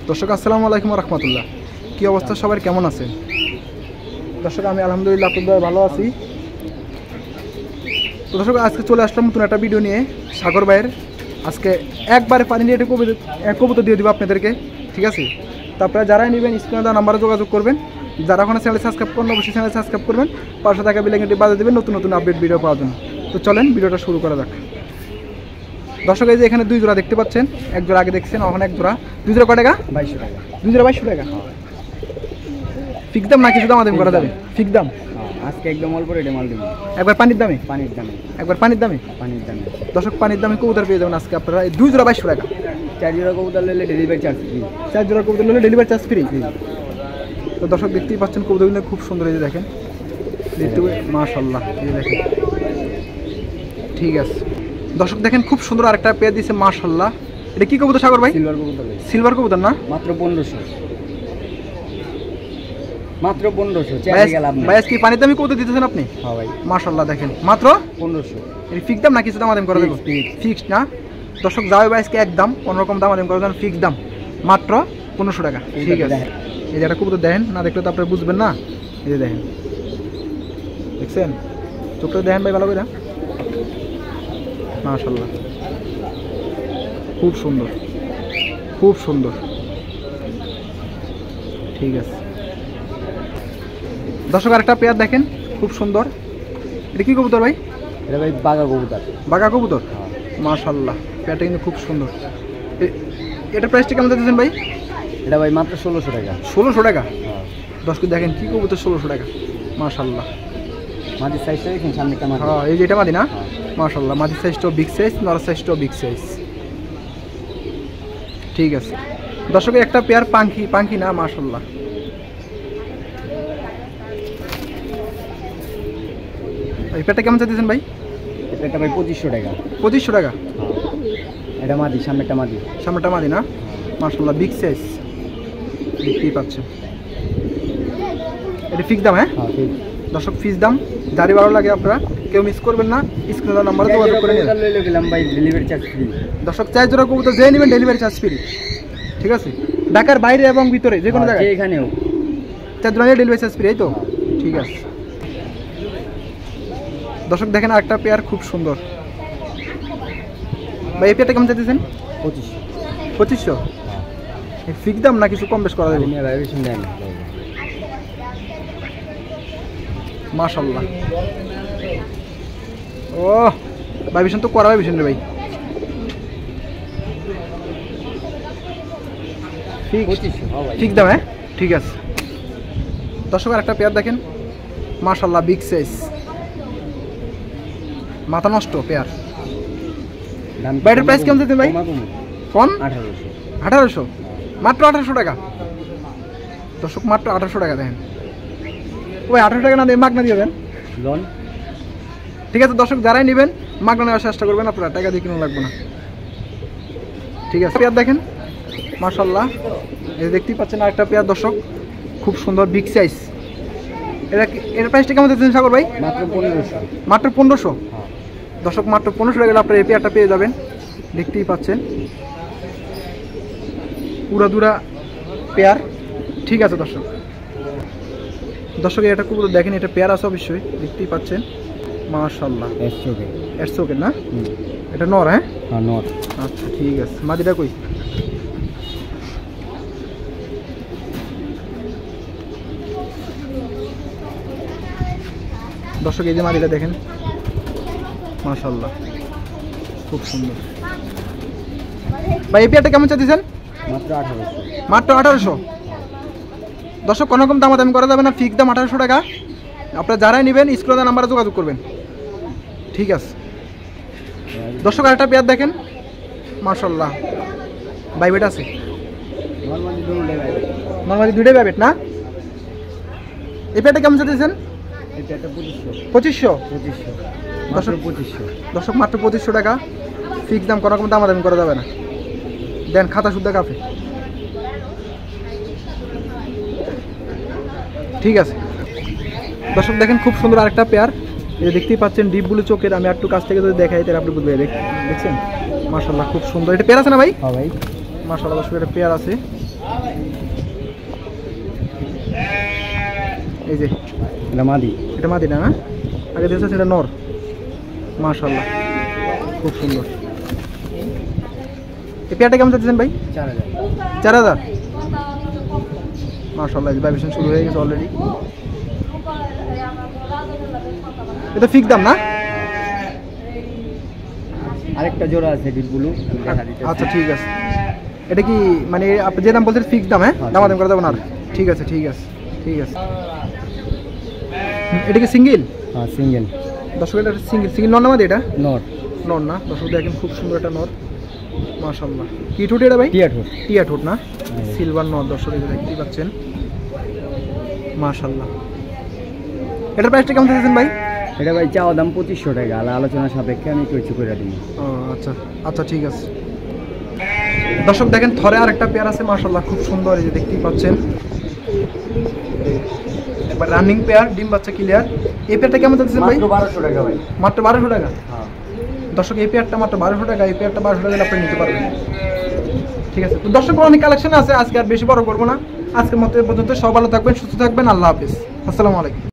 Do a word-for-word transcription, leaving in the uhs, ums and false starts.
দর্শক আসসালামু আলাইকুম রহমতুল্লাহ, কী অবস্থা সবার, কেমন আছেন? দর্শক আমি আলহামদুলিল্লাহ আপনাদের ভালো আছি। তো দর্শক আজকে চলে আসলাম নতুন একটা ভিডিও নিয়ে সাগর ভাইয়ের। আজকে একবারে পানি নিয়ে একটা কবিতা কবুতর দিয়ে দেবো আপনাদেরকে, ঠিক আছে? তো আপনারা যারাই নেবেন স্ক্রিনে দেওয়া নাম্বারে যোগাযোগ করবেন। যারা ওখানে চ্যানেল সাবস্ক্রাইব করেন অবশ্যই চ্যানেল সাবস্ক্রাইব করবেন, পাঁচশো টাকা বিলিংটি বাজে দেবেন নতুন নতুন আপডেট ভিডিও পাওয়ার জন্য। তো চলেন ভিডিওটা শুরু করা যাক। দর্শক এই যে এখানে দুই জোড়া দেখতে পাচ্ছেন, এক জোড়া আগে দেখছেন, ওখানে এক জোড়া। দুই জোড়া কয় টাকা? বাইশশো টাকা। দুই জোড়া বাইশশো টাকা। ফিক্স দাম না কিছু দাম আদাম করা যাবে? ফিক্স দাম আজকে একদম অল্প রেটে মাল দেবো। একবার পানির দামে? পানির দামে। একবার পানির দামে? পানির দামে। দর্শক পানির দামে কবুতর পেয়ে যাবেন আজকে আপনারা এই দুই জোড়া বাইশশো টাকা। চার জোড়া কবুতর নিলে ডেলিভারি চার্জ ফ্রি। চার জোড়া কবুতর নিলে ডেলিভারি চার্জ ফ্রি। তো দর্শক দেখতেই পাচ্ছেন কবুতরগুলো খুব সুন্দর, এই যে দেখেন, দেখতে মাশাআল্লাহ, এই যে দেখেন, ঠিক আছে। দর্শক দেখেন খুব সুন্দর আরেকটা পেয়ে দিয়েছে মাশাআল্লাহ। এটা কি কবুতর সাগর ভাই? সিলভার কবুতর। সিলভার কবুতর না? মাত্র পনেরোশো। মাত্র পনেরোশো। ভাই আজকে পানির দামে কবুতর দিতেছেন আপনি? হ্যাঁ ভাই। মাশাআল্লাহ দেখেন মাত্র পনেরোশো। এই ফিক্স দাম না কিছু দাম আদাম করে দেবো? ফিক্সড না দর্শক, যাবে ভাই আজকে একদম কোনোরকম দাম আদাম করে দেন, ফিক্স দাম মাত্র পনেরোশো টাকা, ঠিক আছে? এই যে একটা কবুতর দেখেন, না দেখলে তো আপনারা বুঝবেন না। এই যে দেখেন, দেখছেন, চোখটা দেখেন ভাই ভালো করে, মাশাআল্লাহ খুব সুন্দর, খুব সুন্দর, ঠিক আছে। দর্শক আরেকটা পেয়ার দেখেন খুব সুন্দর। এটা কি কবুতর ভাই? এটা ভাই বাঘা কবুতর। বাঘা কবুতর, মাশাআল্লাহ পেয়ারটা কিন্তু খুব সুন্দর। এটা প্রাইসটা কেমন দিতেছেন ভাই? এটা ভাই মাত্র ষোলোশো টাকা। ষোলোশো টাকা? দর্শক দেখেন কি কবুতর, ষোলোশো টাকা, মাশাআল্লাহ। মাটির সাইজটা দেখুন, সামনে একটা মাটি। হ্যাঁ এই যে এটা মাদি না? মাশাআল্লাহ মাটির সাইজটাও বিগ সাইজ, নর সাইজটাও বিগ সাইজ, ঠিক আছে। দর্শকের একটা পেয়ার পাখি, পাখি না মাশাআল্লাহ। এই পেয়ারটা কেমন চাইতেছেন ভাই? এটা ভাই পঁচিশশো টাকা। পঁচিশশো টাকা? এটা মাদি, সামনে একটা মাদি। সামনেটা মাদি না? মাশাআল্লাহ বিগ সাইজ, দেখতেই পাচ্ছেন। এটা ফিক্স দাম? হ্যাঁ দর্শক ফিক্স দাম, যারই ভালো লাগে আপনারা কেউ মিস করবেন না, স্ক্রিনে নাম্বারে যোগাযোগ করে নিন। ভাই ডেলিভারি চার্জ ফ্রি। দর্শক চার জোড়া কবুতর যে নেবেন ডেলিভারি চার্জ ফ্রি, ঠিক আছে? ঢাকার বাইরে এবং ভিতরে যে কোনো জায়গায় এখানেও চার জোড়া ডেলিভারি চার্জ ফ্রি, এই তো, ঠিক আছে। দর্শক দেখেন আরেকটা পেয়ার খুব সুন্দর ভাই। এই পেয়ারটা কেমন চাইতেছেন? পঁচিশশো। পঁচিশশো? ফিক্স দাম না কিছু কম বেশ করা যাবে? মাশাআল্লাহ, ও ভাই ভীষণ তো করা ভাই, ভীষণ রে ভাই, ঠিক দাম? হ্যাঁ ঠিক আছে। দর্শক আর একটা পেয়ার দেখেন মাশাআল্লাহ বিগ সাইজ, মাথা নষ্ট পেয়ার। বাইরের প্রাইস কেমন দিতেন ভাই? কম? আঠারোশো। আঠারোশো? মাত্র আঠারোশো টাকা? দর্শক মাত্র আঠারোশো টাকা দেখেন ওই, আঠারোশো টাকা না দিয়ে মাগনা দিয়ে দেন, ঠিক আছে? দর্শক যারাই নেবেন মাগনা নেওয়ার চেষ্টা করবেন আপনারা, টাকা দিয়ে কিনে লাগবে না, ঠিক আছে? পেয়ার দেখেন মাশাআল্লাহ, এই দেখতেই পাচ্ছেন আরেকটা পেয়ার দর্শক খুব সুন্দর বিগ সাইজ। এটা এর প্রাইসটা কেমন দিচ্ছেন সাগর ভাই? মাত্র পনেরোশো। মাত্র পনেরোশো? দর্শক মাত্র পনেরোশো টাকা আপনারা এই পেয়ারটা পেয়ে যাবেন, দেখতেই পাচ্ছেন পুরা দুরা পেয়ার, ঠিক আছে? দর্শক দর্শক এটা খুব দেখেন, এটা পেয়ার আছে অবশ্যই, দেখতেই পাচ্ছেন মাশাআল্লাহ। এর চোখের না? এটা নর? হ্যাঁ নর। আচ্ছা ঠিক আছে। মাদিটা কই? দর্শক এই যে মাদিটা দেখেন মাশাআল্লাহ খুব সুন্দর ভাই। এই পেয়ারটা কেমন চাইতেছেন? মাত্র আঠারোশো। মাত্র আঠারোশো? দর্শক কোনো রকম দামাদামি করা যাবে না, ফিক্স দাম আঠারোশো টাকা। আপনারা যারাই নেবেন স্ক্রিনে নাম্বারে যোগাযোগ করবেন, ঠিক আছে? দর্শক আরেকটা পেয়ার দেখেন মাশাআল্লাহ, বাইবেট আছে নর্মালি দুইটাই বাইবেট না? এই পেয়ারটা কেমন চাইতেছেন? পঁচিশশো? দর্শক পঁচিশশো? দর্শক মাত্র পঁচিশশো টাকা, ফিক্স দাম, কোনো রকম দামাদামি করা যাবে না। দেন খাতা শুদ্ধ কাফে, ঠিক আছে? দর্শক দেখেন খুব সুন্দর আরেকটা পেয়ার, এই দেখতেই পাচ্ছেন ডিপ ব্লু চোখের। আমি একটু কাছ থেকে যদি দেখাই তাহলে আপনি বুঝবেন, দেখছেন মাশাআল্লাহ খুব সুন্দর। এটা পেয়ার আছে না ভাই? হ্যাঁ ভাই মাশাআল্লাহ, দর্শক এটা পেয়ার আছে, এই যে এটা মাদি। এটা মাদি না, না আগে দেখছে সেটা নর। মাশাআল্লাহ খুব সুন্দর। এই পেয়ারটা কেমন চাচ্ছেন ভাই? চার হাজার। চার হাজার। মাশাআল্লাহ ভাইবেশন শুরু হয়ে গেছে অলরেডি। এটা ফিক্স দাম না? আরেকটা জোড়া আছে ডিপ ব্লু, দেখা দিতে। আচ্ছা ঠিক আছে। এটা কি মানে আপনি যে দাম বলছেন ফিক্স দাম? হ্যাঁ, হ্যাঁ, দামাদাম করা যাবে না আর? ঠিক আছে ঠিক আছে ঠিক আছে। এটা কি সিঙ্গেল? হ্যাঁ সিঙ্গেল। দর্শক এটা সিঙ্গেল সিঙ্গেল নর না মাদি? এটা নর। নর না দর্শক দেখেন খুব সুন্দর একটা নর। মাশাআল্লাহ কি ঠোঁট এটা ভাই? টিয়া ঠোঁট। টিয়া ঠোঁট না, সিলভার নর দর্শক এটা দেখতেই পাচ্ছেন। মাশাআল্লাহ। এটার প্রাইসটা কেমন দিয়েছেন ভাই? এটা ভাই চাওয়া দাম পঁচিশশো টাকা, আর আলোচনা সাপেক্ষে আমি কিছু করে দিই। ও আচ্ছা আচ্ছা ঠিক আছে। দর্শক দেখেন থরে আর একটা পেয়ার আছে মাশাআল্লাহ খুব সুন্দর, এই যে দেখতেই পাচ্ছেন একবার রানিং পেয়ার, ডিম বাচ্চা ক্লিয়ার। এই পেয়ারটা কেমন দিয়েছেন ভাই? মাত্র বারোশো টাকা ভাই। মাত্র বারোশো টাকা? হ্যাঁ দর্শক এই পেয়ারটা মাত্র বারোশো টাকা, এই পেয়ারটা বারোশো টাকা আপনি নিতে পারবেন। ঠিক আছে, তো দর্শক অনেক কালেকশন আছে, আজকে আর বেশি বড় করবো না। আজকের মতো এ পর্যন্ত, সব ভালো থাকবেন, সুস্থ থাকবেন, আল্লাহ হাফিজ, আসসালামু আলাইকুম।